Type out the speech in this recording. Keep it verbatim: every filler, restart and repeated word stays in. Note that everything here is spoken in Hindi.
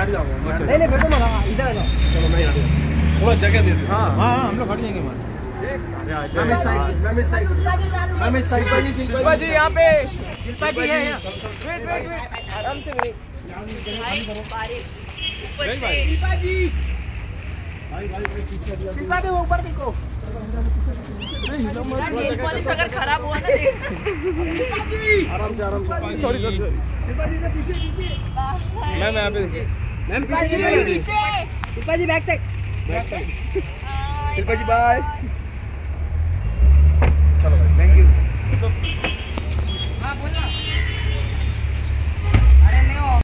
बैठ जाऊंगा। नहीं नहीं बैठो मत, इधर आ जाओ। चलो मैं यहाँ थोड़ा जगह दे दो। हाँ हाँ हम लोग हट जाएंगे वहाँ। मैं मिस साइड मैं मिस साइड मैं मिस साइड शिल्पा जी यहाँ पे। शिल्पा जी है यहाँ। वेट वेट वेट आराम से वेट। बारिश शिल्पा जी शिल्पा भी ऊपर देखो। नेल पॉलिश अगर खराब हुआ ना आराम से आराम से। सॉरी सॉरी शिल्पा जी पीछे पीछे। मैम यहाँ पे देखिए। मैम पीछे Shilpa ji back side. Back side. Shilpa ji bye. चलो भाई थैंक यू।